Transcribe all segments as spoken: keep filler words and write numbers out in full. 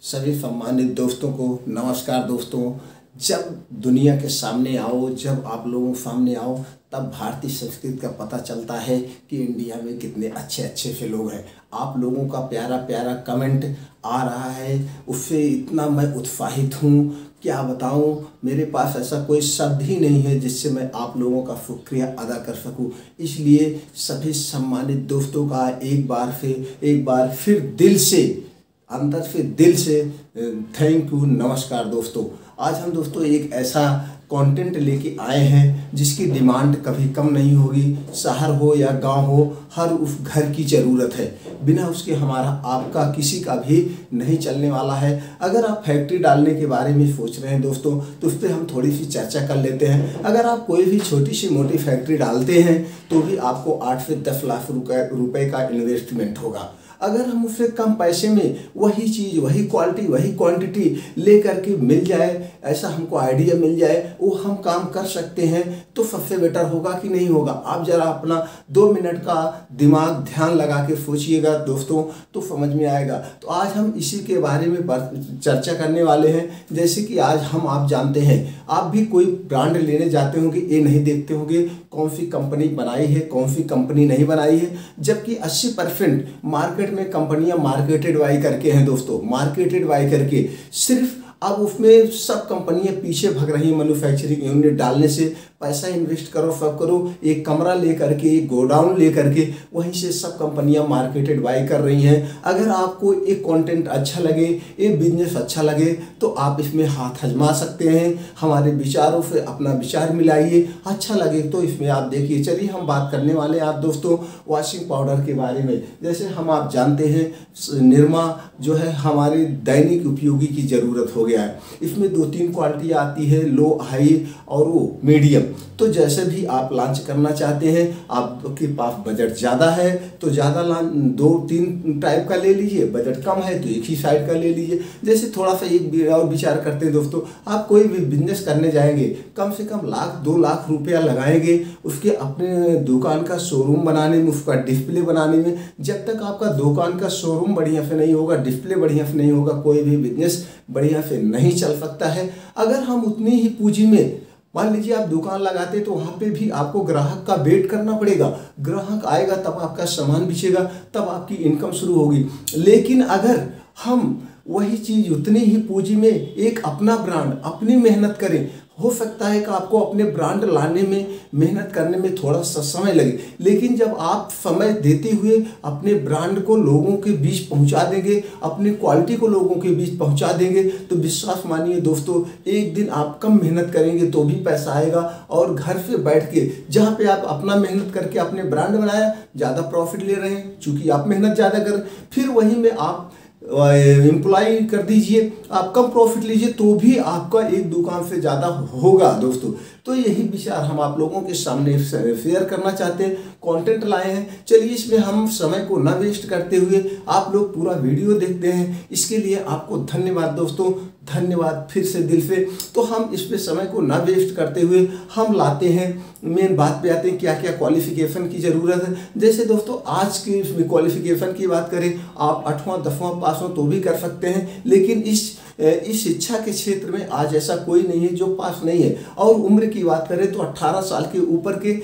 सभी सम्मानित दोस्तों को नमस्कार। दोस्तों, जब दुनिया के सामने आओ, जब आप लोगों के सामने आओ, तब भारतीय संस्कृति का पता चलता है कि इंडिया में कितने अच्छे अच्छे से लोग हैं। आप लोगों का प्यारा प्यारा कमेंट आ रहा है, उससे इतना मैं उत्साहित हूँ, क्या बताऊँ। मेरे पास ऐसा कोई शब्द ही नहीं है जिससे मैं आप लोगों का शुक्रिया अदा कर सकूँ। इसलिए सभी सम्मानित दोस्तों का एक बार से एक बार फिर दिल से, अंदर से दिल से थैंक यू, नमस्कार। दोस्तों, आज हम दोस्तों एक ऐसा कंटेंट लेके आए हैं जिसकी डिमांड कभी कम नहीं होगी। शहर हो या गांव हो, हर उस घर की ज़रूरत है। बिना उसके हमारा आपका किसी का भी नहीं चलने वाला है। अगर आप फैक्ट्री डालने के बारे में सोच रहे हैं दोस्तों, तो उस पर हम थोड़ी सी चर्चा कर लेते हैं। अगर आप कोई भी छोटी सी मोटी फैक्ट्री डालते हैं तो भी आपको आठ से दस लाख रुपए रुपए का इन्वेस्टमेंट होगा। अगर हम उससे कम पैसे में वही चीज़, वही क्वालिटी, वही क्वांटिटी ले करके मिल जाए, ऐसा हमको आइडिया मिल जाए, वो हम काम कर सकते हैं, तो सबसे बेटर होगा कि नहीं होगा। आप ज़रा अपना दो मिनट का दिमाग ध्यान लगा के सोचिएगा दोस्तों, तो समझ में आएगा। तो आज हम इसी के बारे में चर्चा करने वाले हैं। जैसे कि आज हम आप जानते हैं, आप भी कोई ब्रांड लेने जाते होंगे, ये नहीं देखते होंगे कौन सी कंपनी बनाई है, कौन सी कंपनी नहीं बनाई है। जबकि अस्सी परसेंट मार्केट में कंपनियां मार्केटेड बाई करके हैं दोस्तों, मार्केटेड बाई करके सिर्फ अब उसमें सब कंपनियां पीछे भाग रही हैं। मैन्युफैक्चरिंग यूनिट डालने से पैसा इन्वेस्ट करो, सब करो, एक कमरा ले करके, एक गोडाउन ले करके, वहीं से सब कंपनियां मार्केटेड बाई कर रही हैं। अगर आपको एक कंटेंट अच्छा लगे, एक बिजनेस अच्छा लगे, तो आप इसमें हाथ आजमा सकते हैं। हमारे विचारों से अपना विचार मिलाइए, अच्छा लगे तो इसमें आप देखिए। चलिए हम बात करने वाले हैं आप दोस्तों वॉशिंग पाउडर के बारे में। जैसे हम आप जानते हैं, निरमा जो है हमारे दैनिक उपयोगी की ज़रूरत हो गया है। इसमें दो तीन क्वालिटी आती है, लो, हाई और वो मीडियम। तो जैसे भी आप लॉन्च करना चाहते हैं, आपके पास बजट ज़्यादा है तो ज़्यादा लॉन्च दो तीन टाइप का ले लीजिए, बजट कम है तो एक ही साइड का ले लीजिए। जैसे थोड़ा सा एक और विचार करते हैं दोस्तों, आप कोई भी बिजनेस करने जाएंगे, कम से कम लाख दो लाख रुपया लगाएंगे उसके अपने दुकान का शोरूम बनाने में, उसका डिस्प्ले बनाने में। जब तक आपका दुकान का शोरूम बढ़िया से नहीं होगा, डिस्प्ले बढ़िया से नहीं होगा, कोई भी बिजनेस बढ़िया से नहीं चल सकता है। अगर हम उतनी ही पूंजी में, मान लीजिए आप दुकान लगाते तो वहाँ पे भी आपको ग्राहक का वेट करना पड़ेगा। ग्राहक आएगा तब आपका सामान बिकेगा, तब आपकी इनकम शुरू होगी। लेकिन अगर हम वही चीज़ उतनी ही पूंजी में एक अपना ब्रांड, अपनी मेहनत करें, हो सकता है कि आपको अपने ब्रांड लाने में, मेहनत करने में थोड़ा सा समय लगे, लेकिन जब आप समय देते हुए अपने ब्रांड को लोगों के बीच पहुंचा देंगे, अपनी क्वालिटी को लोगों के बीच पहुंचा देंगे, तो विश्वास मानिए दोस्तों, एक दिन आप कम मेहनत करेंगे तो भी पैसा आएगा। और घर से बैठ के जहाँ पे आप अपना मेहनत करके आपने ब्रांड बनाया, ज़्यादा प्रॉफिट ले रहे हैं चूँकि आप मेहनत ज़्यादा कर, फिर वहीं में आप एम्प्लॉय कर दीजिए, आप कम प्रॉफिट लीजिए, तो भी आपका एक दुकान से ज़्यादा होगा दोस्तों। तो यही विचार हम आप लोगों के सामने शेयर करना चाहते हैं, कंटेंट लाए हैं। चलिए इसमें हम समय को ना वेस्ट करते हुए आप लोग पूरा वीडियो देखते हैं, इसके लिए आपको धन्यवाद दोस्तों, धन्यवाद फिर से दिल से। तो हम इस पे समय को ना वेस्ट करते हुए हम लाते हैं, मेन बात पे आते हैं, क्या क्या क्वालिफिकेशन की ज़रूरत है। जैसे दोस्तों आज की इसमें क्वालिफिकेशन की बात करें, आप आठवां दसवां पास हो तो भी कर सकते हैं, लेकिन इस इस शिक्षा के क्षेत्र में आज ऐसा कोई नहीं है जो पास नहीं है। और उम्र की बात करें तो अठारह साल के ऊपर के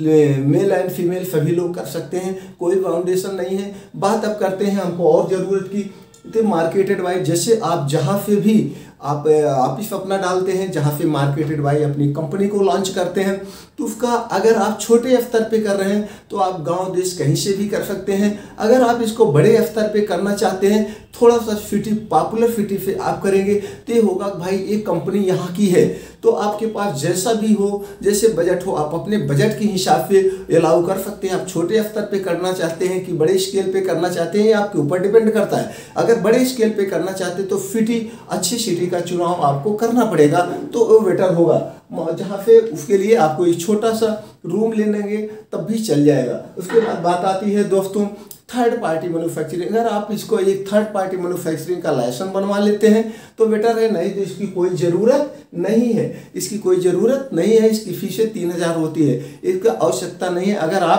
मेल एंड फीमेल सभी लोग कर सकते हैं, कोई फाउंडेशन नहीं है। बात अब करते हैं हमको और ज़रूरत की, तो मार्केटेड वाइज, जैसे आप जहाँ से भी आप ऑफिस अपना डालते हैं, जहाँ से मार्केटेड वाई अपनी कंपनी को लॉन्च करते हैं, तो उसका अगर आप छोटे स्तर पे कर रहे हैं तो आप गांव देश कहीं से भी कर सकते हैं। अगर आप इसको बड़े स्तर पे करना चाहते हैं, थोड़ा सा सिटी, पॉपुलर सिटी से आप करेंगे, तो ये होगा भाई एक कंपनी यहाँ की है, तो आपके पास जैसा भी हो, जैसे बजट हो, आप अपने बजट के हिसाब से अलाउ कर सकते हैं। आप छोटे स्तर पे करना चाहते हैं कि बड़े स्केल पे करना चाहते हैं, आपके ऊपर डिपेंड करता है। अगर बड़े स्केल पे करना चाहते हैं तो सिटी, अच्छी सिटी का चुनाव आपको करना पड़ेगा, तो वो बेटर होगा। जहाँ से उसके लिए आपको एक छोटा सा रूम ले लेंगे तब भी चल जाएगा। उसके बाद बात आती है दोस्तों थर्ड पार्टी मैन्युफैक्चरिंग। अगर आप इसको एक थर्ड पार्टी मैन्युफैक्चरिंग का लाइसेंस बनवा लेते हैं तो बेटर है, नहीं तो इसकी कोई ज़रूरत नहीं है, इसकी कोई ज़रूरत नहीं है। इसकी फीसें तीन हज़ार होती है, इसकी आवश्यकता नहीं है। अगर आप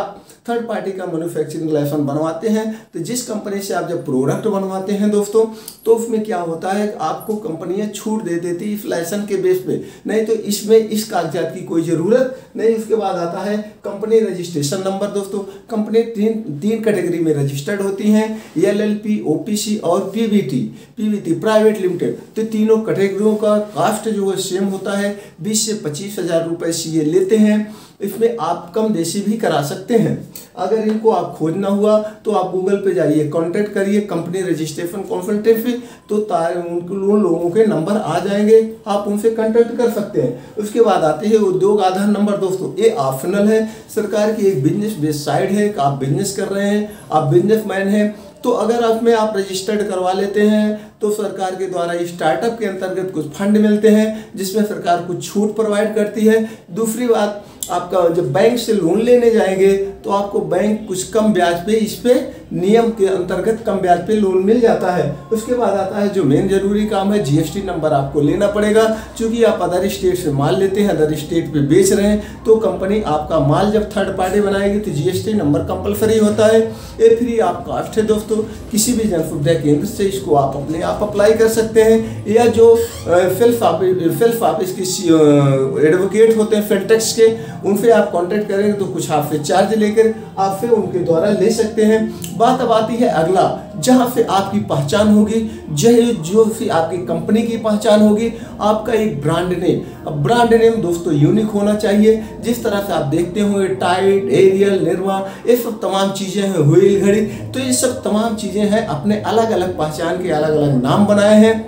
थर्ड पार्टी का मैन्युफैक्चरिंग लाइसेंस बनवाते हैं। तो जिस कंपनी से आप जब प्रोडक्ट बनवाते हैं दोस्तों, तो उसमें क्या होता है, आपको कंपनियां छूट दे देती इस लाइसेंस के बेस पे, नहीं तो इसमें इस कागजात की कोई ज़रूरत नहीं। उसके बाद आता है कंपनी रजिस्ट्रेशन नंबर। दोस्तों कंपनी तीन तीन कैटेगरी में रजिस्टर्ड होती हैं, L L P, O P C और P V T, P V T private limited. तो तीनों कैटेगरियों का कास्ट जो है सेम होता है, बीस से पच्चीस हज़ार रुपये सी ए लेते हैं। इसमें आप कम देशी भी करा सकते हैं। अगर इनको आप खोजना हुआ तो आप गूगल पे जाइए, कांटेक्ट करिए कंपनी रजिस्ट्रेशन कंसल्टेंसी, तो उन लोगों के नंबर आ जाएंगे, आप उनसे कांटेक्ट कर सकते हैं। उसके बाद आते हैं उद्योग आधार नंबर। दोस्तों ये ऑप्शनल है, सरकार की एक बिजनेस बेस्ड साइट है, आप बिजनेस कर रहे हैं, आप बिजनेसमैन हैं, तो अगर आप में आप रजिस्टर्ड करवा लेते हैं तो सरकार के द्वारा स्टार्टअप के अंतर्गत कुछ फंड मिलते हैं, जिसमें सरकार कुछ छूट प्रोवाइड करती है। दूसरी बात, आपका जब बैंक से लोन लेने जाएंगे तो आपको बैंक कुछ कम ब्याज पे इस पे नियम के अंतर्गत कम ब्याज पे लोन मिल जाता है। उसके बाद आता है जो मेन जरूरी काम है, जी एस टी नंबर आपको लेना पड़ेगा, क्योंकि आप अदर स्टेट से माल लेते हैं, अदर स्टेट पे बेच रहे हैं, तो कंपनी आपका माल जब थर्ड पार्टी बनाएगी तो G S T number compulsory होता है। ये फ्री ऑफ कास्ट है दोस्तों, किसी भी जन सुविधा केंद्र से इसको आप अपने आप अप्लाई कर सकते हैं, या जो सेल्फ ऑफिस सेल्फ ऑफिस की एडवोकेट होते हैं फिनटेक्स के, उनसे आप कांटेक्ट करेंगे तो कुछ आपसे चार्ज लेकर आप फिर उनके द्वारा ले सकते हैं। बात अब आती है अगला, जहां से आपकी पहचान होगी, जो जो से आपकी कंपनी की पहचान होगी, आपका एक ब्रांड नेम। अब ब्रांड नेम दोस्तों यूनिक होना चाहिए। जिस तरह से आप देखते होंगे टाइड, एरियल, निर्मा, ये सब तमाम चीज़ें हैं, व्हील घड़ी, तो ये सब तमाम चीज़ें हैं, अपने अलग अलग पहचान के अलग अलग नाम बनाए हैं।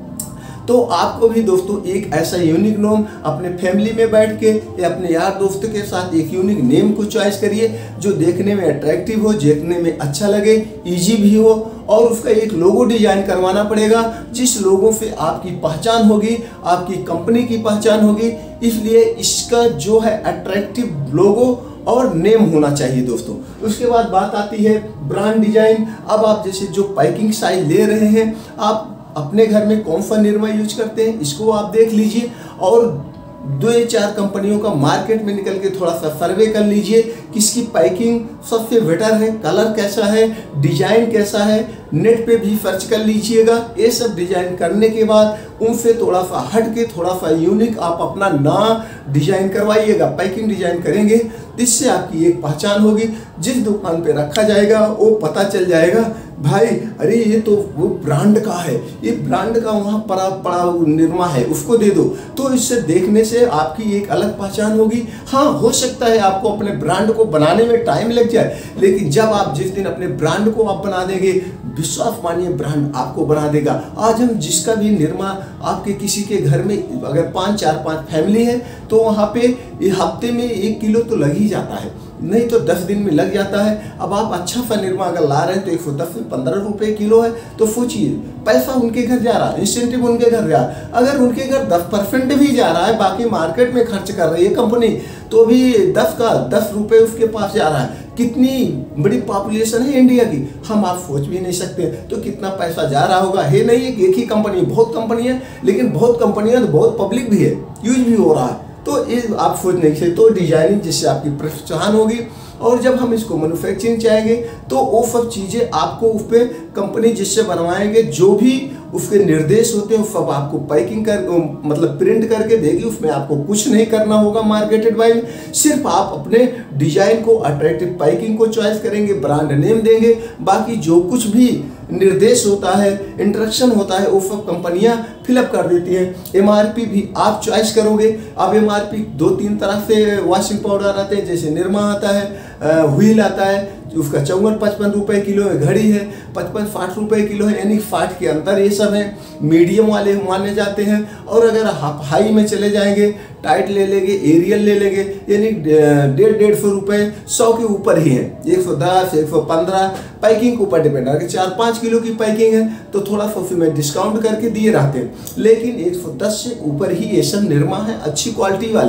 तो आपको भी दोस्तों एक ऐसा यूनिक नेम अपने फैमिली में बैठ के या अपने यार दोस्तों के साथ एक यूनिक नेम को चॉइस करिए, जो देखने में अट्रैक्टिव हो, देखने में अच्छा लगे, इजी भी हो, और उसका एक लोगो डिजाइन करवाना पड़ेगा, जिस लोगों से आपकी पहचान होगी, आपकी कंपनी की पहचान होगी। इसलिए इसका जो है अट्रैक्टिव लोगो और नेम होना चाहिए दोस्तों। उसके बाद बात आती है ब्रांड डिजाइन। अब आप जैसे जो पैकिंग साइज ले रहे हैं, आप अपने घर में कौन सा निरमा यूज करते हैं, इसको आप देख लीजिए, और दो या चार कंपनियों का मार्केट में निकल के थोड़ा सा सर्वे कर लीजिए, किसकी पैकिंग सबसे बेटर है, कलर कैसा है, डिजाइन कैसा है, नेट पे भी सर्च कर लीजिएगा। ये सब डिजाइन करने के बाद उनसे थोड़ा सा हट के थोड़ा सा यूनिक आप अपना नया डिजाइन करवाइएगा। पैकिंग डिजाइन करेंगे जिससे आपकी एक पहचान होगी, जिस दुकान पे रखा जाएगा वो पता चल जाएगा, भाई अरे ये तो वो ब्रांड का है, ये ब्रांड का वहाँ पड़ा पड़ा निरमा है, उसको दे दो। तो इससे देखने से आपकी एक अलग पहचान होगी। हाँ, हो सकता है आपको अपने ब्रांड को बनाने में टाइम लग जाए, लेकिन जब आप जिस दिन अपने ब्रांड को आप बना देंगे, विश्वास मानिए ब्रांड आपको बना देगा। आज हम जिसका भी निरमा आपके किसी के घर में अगर पाँच चार पाँच फैमिली है, तो वहाँ पे ये हफ्ते में एक किलो तो लग ही जाता है, नहीं तो दस दिन में लग जाता है। अब आप अच्छा सा निरमा अगर ला रहे हैं तो एक सौ दस से पंद्रह रुपये किलो है, तो सोचिए पैसा उनके घर जा रहा है, इंसेंटिव उनके घर जा रहा है। अगर उनके घर दस परसेंट भी जा रहा है, बाकी मार्केट में खर्च कर रही है कंपनी, तो भी दस का दस रुपये उसके पास जा रहा है। कितनी बड़ी पॉपुलेशन है इंडिया की, हम आप सोच भी नहीं सकते, तो कितना पैसा जा रहा होगा। है नहीं एक ही कंपनी, बहुत कंपनी है, लेकिन बहुत कंपनियां तो बहुत पब्लिक भी है, यूज भी हो रहा है, तो ये आप सोच नहीं सकते। तो डिजाइनिंग जिससे आपकी पहचान होगी, और जब हम इसको मैन्युफैक्चरिंग चाहेंगे तो वो सब चीज़ें आपको उस पर कंपनी जिससे बनवाएंगे, जो भी उसके निर्देश होते हैं सब आपको पैकिंग कर मतलब प्रिंट करके देगी। उसमें आपको कुछ नहीं करना होगा मार्केटेड वाइज, सिर्फ आप अपने डिजाइन को अट्रैक्टिव पैकिंग को चॉइस करेंगे, ब्रांड नेम देंगे, बाकी जो कुछ भी निर्देश होता है, इंस्ट्रक्शन होता है, वो सब कंपनियां फिलअप कर देती हैं। एमआरपी भी आप चॉइस करोगे। अब एमआरपी दो तीन तरह से वॉशिंग पाउडर आते हैं, जैसे निरमा आता है, व्हील आता है, उसका चौवन पचपन रुपये किलो है, घड़ी है पचपन साठ रुपये किलो है, यानी साठ के अंदर ये सब है, मीडियम वाले माने जाते हैं। और अगर आप हाई में चले जाएंगे, टाइट ले लेंगे, एरियल ले लेंगे, यानी डेढ़ डेढ़ सौ रुपये सौ के ऊपर ही है, एक सौ दस एक सौ पंद्रह पैकिंग के ऊपर डिपेंड। अगर चार पाँच किलो की पैकिंग है तो थोड़ा सा उसमें डिस्काउंट करके दिए रहते हैं, लेकिन एक सौ दस से ऊपर ही ये सब निरमा है, अच्छी क्वालिटी वाले।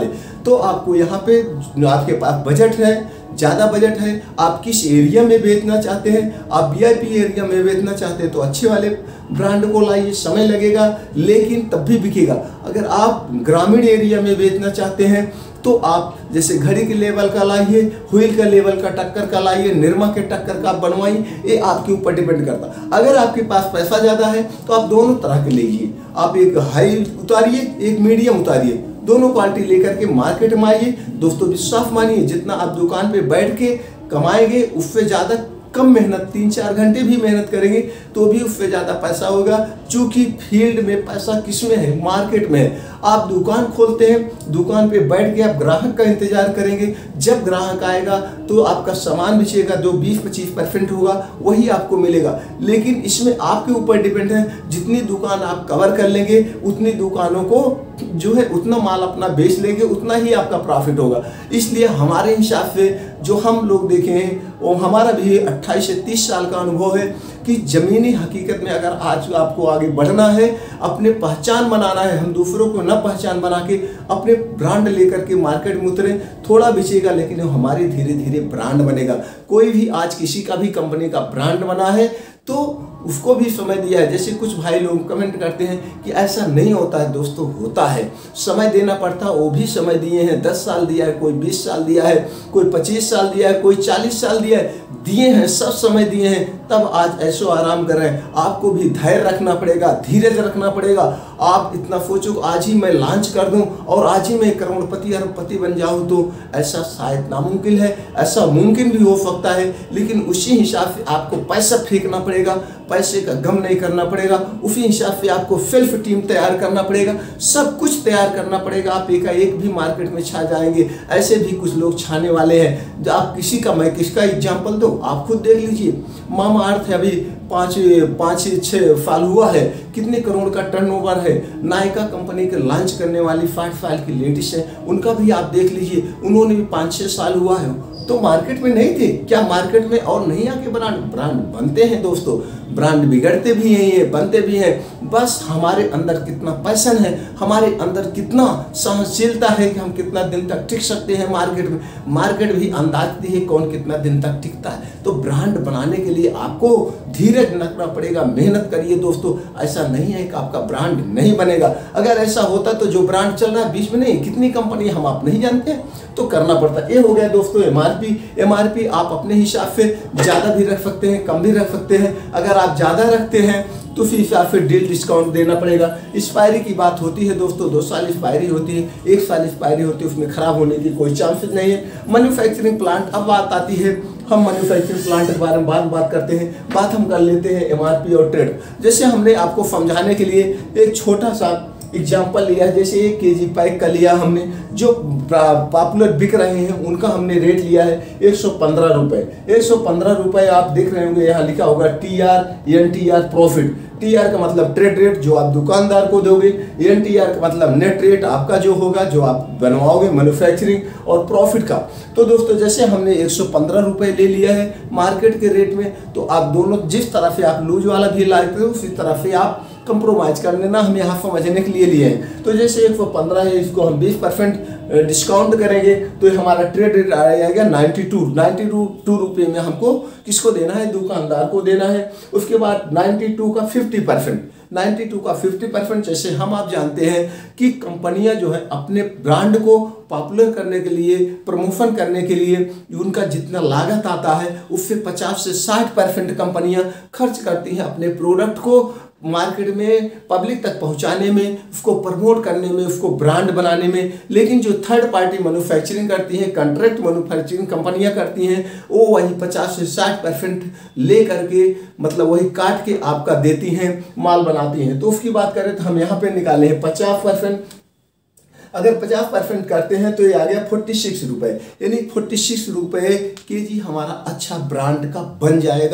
तो आपको यहाँ पे आपके पास बजट है, ज़्यादा बजट है, आप किस एरिया में बेचना चाहते हैं, आप वीआईपी एरिया में बेचना चाहते हैं तो अच्छे वाले ब्रांड को लाइए, समय लगेगा लेकिन तब भी बिकेगा। अगर आप ग्रामीण एरिया में बेचना चाहते हैं तो आप जैसे घड़ी के लेवल का लाइए, व्हील का लेवल का टक्कर का लाइए, निरमा के टक्कर का आप बनवाइए, ये आपके ऊपर डिपेंड करता है। अगर आपके पास पैसा ज़्यादा है तो आप दोनों तरह के लीजिए, आप एक हाई उतारिए, एक मीडियम उतारिए, दोनों क्वालिटी लेकर के मार्केट में आइए। दोस्तों विश्वास मानिए, जितना आप दुकान पे बैठ के कमाएंगे उससे ज़्यादा कम मेहनत, तीन चार घंटे भी मेहनत करेंगे तो भी उससे ज़्यादा पैसा होगा। चूँकि फील्ड में पैसा किस में है, मार्केट में है। आप दुकान खोलते हैं, दुकान पे बैठ के आप ग्राहक का इंतजार करेंगे, जब ग्राहक आएगा तो आपका सामान बेचेगा, जो बीस पच्चीस परसेंट होगा वही आपको मिलेगा। लेकिन इसमें आपके ऊपर डिपेंड है, जितनी दुकान आप कवर कर लेंगे उतनी दुकानों को जो है उतना माल अपना बेच लेंगे, उतना ही आपका प्रॉफिट होगा। इसलिए हमारे हिसाब से जो हम लोग देखे हैं वो हमारा भी अट्ठाईस से तीस साल का अनुभव है कि ज़मीनी हकीकत में अगर आज आपको आगे बढ़ना है, अपने पहचान बनाना है, हम दूसरों को न पहचान बना के अपने ब्रांड लेकर के मार्केट में उतरे, थोड़ा बेचेगा लेकिन हमारी धीरे धीरे ब्रांड बनेगा। कोई भी आज किसी का भी कंपनी का ब्रांड बना है तो उसको भी समय दिया है। जैसे कुछ भाई लोग कमेंट करते हैं कि ऐसा नहीं होता है, दोस्तों होता है, समय देना पड़ता है। वो भी समय दिए हैं, दस साल दिया है, कोई बीस साल दिया है, कोई पच्चीस साल दिया है, कोई चालीस साल दिया है, दिए हैं, सब समय दिए हैं, तब आज ऐशो आराम कर रहे हैं। आपको भी धैर्य रखना पड़ेगा, धीरज रखना पड़ेगा। आप इतना सोचो आज ही मैं लॉन्च कर दूं और आज ही मैं करोड़पति अरबपति बन जाऊं, तो ऐसा शायद नामुमकिन है। ऐसा मुमकिन भी हो सकता है लेकिन उसी हिसाब से आपको पैसा फेंकना पड़ेगा, पैसे का गम नहीं करना पड़ेगा। उसी हिसाब से आपको सेल्फ टीम तैयार करना पड़ेगा, सब कुछ तैयार करना पड़ेगा। आप एकाएक भी मार्केट में छा जाएंगे, ऐसे भी कुछ लोग छाने वाले हैं। जो आप किसी का, मैं किसका एग्जाम्पल दूं, आप खुद देख लीजिए। मामा अर्थ है, अभी पाँच पाँच छः साल हुआ है, कितने करोड़ का टर्नओवर है। नायका कंपनी के लॉन्च करने वाली साठ साल की लेडीज है, उनका भी आप देख लीजिए, उन्होंने भी पाँच छः साल हुआ है तो मार्केट में नहीं थे। क्या मार्केट में और नहीं आके ब्रांड ब्रांड बनते हैं दोस्तों, ब्रांड बिगड़ते भी हैं, ये बनते भी हैं। बस हमारे अंदर कितना पैशन है, हमारे अंदर कितना सहनशीलता है कि हम कितना दिन तक टिक सकते हैं मार्केट में। मार्केट भी अंदाज दी है कौन कितना दिन तक टिकता है। तो ब्रांड बनाने के लिए आपको धीरज रखना पड़ेगा, मेहनत करिए दोस्तों। ऐसा नहीं है कि आपका ब्रांड नहीं बनेगा। अगर ऐसा होता तो जो ब्रांड चल रहा है बीच में नहीं, कितनी कंपनी हम आप नहीं जानते हैं, तो करना पड़ता। ये हो गया दोस्तों एमआरपी। एमआरपी आप अपने हिसाब से ज़्यादा भी रख सकते हैं, कम भी रख सकते हैं। अगर आप ज़्यादा रखते हैं तो उसी हिसाब से डील डिस्काउंट देना पड़ेगा। एक्सपायरी की बात होती है दोस्तों, दो साल एक्सपायरी होती है, एक साल एक्सपायरी होती है, उसमें खराब होने की कोई चांसेस नहीं है। मैन्युफैक्चरिंग प्लांट, अब बात आती है, हम मैन्युफैक्चरिंग प्लांट के बारे में बात बात करते हैं। बात हम कर लेते हैं एमआरपी और ट्रेड। जैसे हमने आपको समझाने के लिए एक छोटा सा एग्जाम्पल लिया है, जैसे एक केजी पैक का लिया हमने, जो पॉपुलर बिक रहे हैं उनका हमने रेट लिया है एक सौ पंद्रह रुपये। एक सौ पंद्रह रुपये आप देख रहे होंगे, यहाँ लिखा होगा T R N T R profit. T R का मतलब ट्रेड रेट जो आप दुकानदार को दोगे, एन टी आर का मतलब नेट रेट आपका जो होगा, जो आप बनवाओगे मैन्युफैक्चरिंग, और प्रॉफिट का। तो दोस्तों जैसे हमने एक सौ पंद्रह रुपये ले लिया है मार्केट के रेट में, तो आप दोनों जिस तरह से आप लूज वाला भी लाते हो उसी तरह से आप कंप्रोमाइज़ कर लेना, हम यहाँ समझने के लिए लिए हैं। तो जैसे एक सौ पंद्रह है, इसको हम बीस परसेंट डिस्काउंट करेंगे तो हमारा ट्रेड रेट आ जाएगा ninety two ninety two two रुपये में हमको किसको देना है, दुकानदार को देना है। उसके बाद नाइन्टी टू का फिफ्टी परसेंट नाइन्टी टू का फिफ्टी परसेंट। जैसे हम आप जानते हैं कि कंपनियां जो है अपने ब्रांड को पॉपुलर करने के लिए, प्रमोशन करने के लिए उनका जितना लागत आता है उससे पचास से साठ परसेंट कंपनियां खर्च करती हैं अपने प्रोडक्ट को मार्केट में पब्लिक तक पहुंचाने में, उसको प्रमोट करने में, उसको ब्रांड बनाने में। लेकिन जो थर्ड पार्टी मैन्युफैक्चरिंग करती हैं, कॉन्ट्रैक्ट मैन्युफैक्चरिंग कंपनियां करती हैं, वो वही पचास से साठ परसेंट ले करके, मतलब वही काट के आपका देती हैं, माल बनाती हैं। तो उसकी बात करें तो हम यहाँ पे निकाले हैं पचास परसेंट। अगर पचास परसेंट करते हैं तो ये आ गया फोर्टी सिक्स रुपये, यानी फोर्टी सिक्स रुपये के जी हमारा अच्छा ब्रांड का बन जाएगा।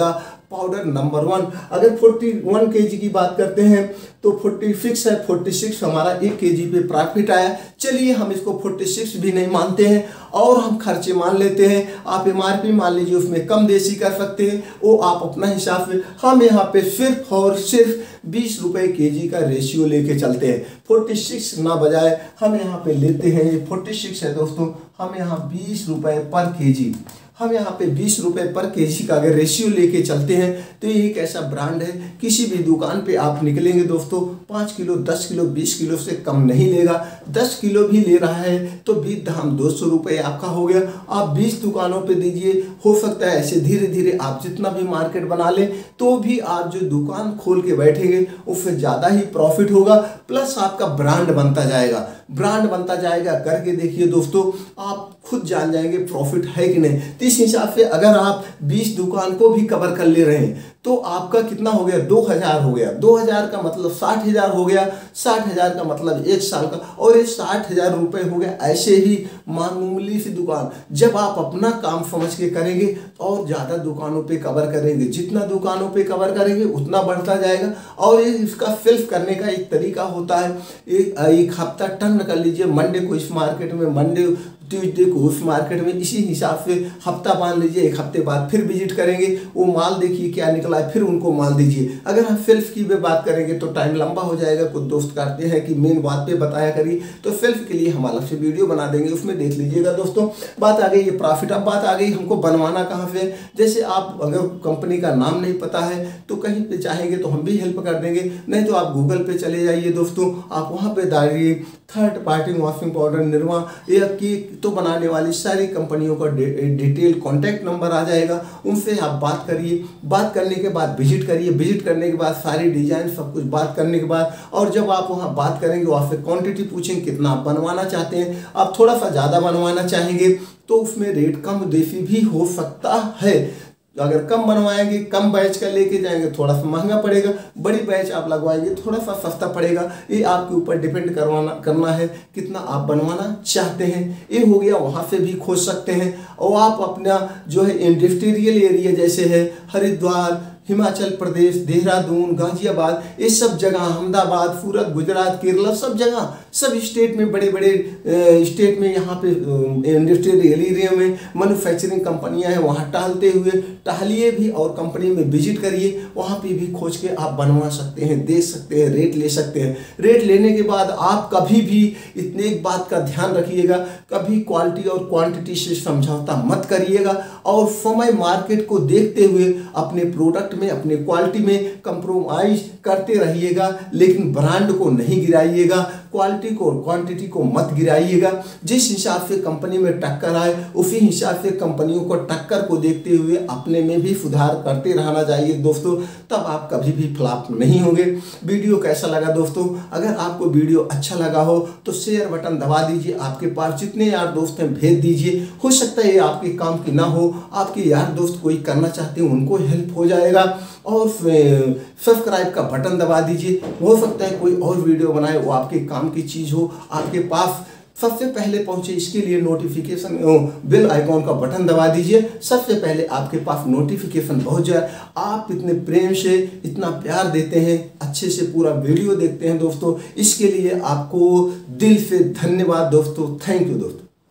Powder number one. अगर इकतालीस केजी की बात करते हैं तो छियालीस है, छियालीस हमारा एक केजी पे प्रॉफिट आया। चलिए हम इसको छियालीस भी नहीं मानते हैं और हम खर्चे मान लेते हैं। आप एमआरपी मान लीजिए, उसमें कम देसी कर सकते हैं, वो आप अपना हिसाब से। हम यहाँ पे सिर्फ और सिर्फ बीस रुपए केजी का रेशियो लेके चलते हैं। छियालीस ना बजाय हम यहाँ पे लेते हैं, ये छियालीस है दोस्तों, हम यहाँ बीस रुपए पर केजी, हम यहाँ पे बीस रुपए पर केजी का अगर रेशियो लेके चलते हैं तो ये एक ऐसा ब्रांड है, किसी भी दुकान पे आप निकलेंगे दोस्तों, पाँच किलो दस किलो बीस किलो से कम नहीं लेगा। दस किलो भी ले रहा है तो बीस धाम दो सौ रुपये आपका हो गया। आप बीस दुकानों पे दीजिए, हो सकता है ऐसे धीरे धीरे आप जितना भी मार्केट बना लें तो भी आप जो दुकान खोल के बैठेंगे उससे ज़्यादा ही प्रॉफिट होगा, प्लस आपका ब्रांड बनता जाएगा, ब्रांड बनता जाएगा। करके देखिए दोस्तों, आप खुद जान जाएंगे प्रॉफिट है कि नहीं। तो इस हिसाब से अगर आप बीस दुकान को भी कवर कर ले रहे हैं तो आपका कितना हो गया, दो हज़ार हो गया। दो हज़ार का मतलब साठ हज़ार हो गया, साठ हज़ार का मतलब एक साल का, और ये साठ हज़ार रुपये हो गया। ऐसे ही मामूली सी दुकान जब आप अपना काम समझ के करेंगे और ज़्यादा दुकानों पे कवर करेंगे, जितना दुकानों पे कवर करेंगे उतना बढ़ता जाएगा। और ये इसका सेल्फ करने का एक तरीका होता है, एक एक हफ्ता टर्न कर लीजिए, मंडे को इस मार्केट में, मंडे ट्यूजडे को उस मार्केट में, इसी हिसाब से हफ्ता मान लीजिए। एक हफ्ते बाद फिर विजिट करेंगे, वो माल देखिए क्या निकला है, फिर उनको माल दीजिए। अगर हम सेल्फ की भी बात करेंगे तो टाइम लंबा हो जाएगा। कुछ दोस्त करते हैं कि मेन बात पे बताया करिए, तो सेल्फ के लिए हम अलग से वीडियो बना देंगे, उसमें देख लीजिएगा दोस्तों। बात आ गई ये प्रॉफिट। अब बात आ गई हमको बनवाना कहाँ से। जैसे आप अगर कंपनी का नाम नहीं पता है तो कहीं पे चाहेंगे तो हम भी हेल्प कर देंगे, नहीं तो आप गूगल पे चले जाइए दोस्तों, आप वहाँ पे डालिए third party washing powder Nirma या की तो बनाने वाली सारी कंपनियों का डे, डिटेल कॉन्टैक्ट नंबर आ जाएगा, उनसे आप बात करिए। बात करने के बाद विजिट करिए, विजिट करने के बाद सारी डिजाइन सब कुछ बात करने के बाद, और जब आप वहाँ बात करेंगे वहाँ से क्वांटिटी पूछेंगे कितना आप बनवाना चाहते हैं। आप थोड़ा सा ज़्यादा बनवाना चाहेंगे तो उसमें रेट कम देसी भी हो सकता है। अगर कम बनवाएंगे, कम बैच का लेके जाएंगे, थोड़ा सा महंगा पड़ेगा। बड़ी बैच आप लगवाएंगे थोड़ा सा सस्ता पड़ेगा। ये आपके ऊपर डिपेंड करवाना करना है कितना आप बनवाना चाहते हैं। ये हो गया, वहाँ से भी खोज सकते हैं। और आप अपना जो है इंडस्ट्रियल एरिया जैसे है हरिद्वार, हिमाचल प्रदेश, देहरादून, गाजियाबाद, ये सब जगह, अहमदाबाद, सूरत, गुजरात, केरला, सब जगह, सब स्टेट में, बड़े बड़े स्टेट में यहाँ पे इंडस्ट्रियल एरिया में मैन्युफैक्चरिंग कंपनियां हैं, वहाँ टहलते हुए टहलिए भी और कंपनी में विजिट करिए, वहाँ पे भी खोज के आप बनवा सकते हैं, दे सकते हैं, रेट ले सकते हैं। रेट लेने के बाद आप कभी भी इतने एक बात का ध्यान रखिएगा, कभी क्वालिटी और क्वांटिटी से समझौता मत करिएगा, और समय मार्केट को देखते हुए अपने प्रोडक्ट में, अपने क्वालिटी में कंप्रोमाइज करते रहिएगा, लेकिन ब्रांड को नहीं गिराइएगा, क्वालिटी को और क्वांटिटी को मत गिराइएगा। जिस हिसाब से कंपनी में टक्कर आए उसी हिसाब से कंपनियों को टक्कर को देखते हुए अपने में भी सुधार करते रहना चाहिए दोस्तों, तब आप कभी भी फ्लॉप नहीं होंगे। वीडियो कैसा लगा दोस्तों? अगर आपको वीडियो अच्छा लगा हो तो शेयर बटन दबा दीजिए, आपके पास जितने यार दोस्त हैं भेज दीजिए। हो सकता है ये आपके काम की ना हो, आपके यार दोस्त कोई करना चाहते हैं उनको हेल्प हो जाएगा। और सब्सक्राइब का बटन दबा दीजिए, हो सकता है कोई और वीडियो बनाए वो आपके काम की चीज़ हो, आपके पास सबसे पहले पहुंचे। इसके लिए नोटिफिकेशन बेल आइकॉन का बटन दबा दीजिए, सबसे पहले आपके पास नोटिफिकेशन पहुंच जाए। आप इतने प्रेम से, इतना प्यार देते हैं, अच्छे से पूरा वीडियो देखते हैं दोस्तों, इसके लिए आपको दिल से धन्यवाद दोस्तों। थैंक यू दोस्तों।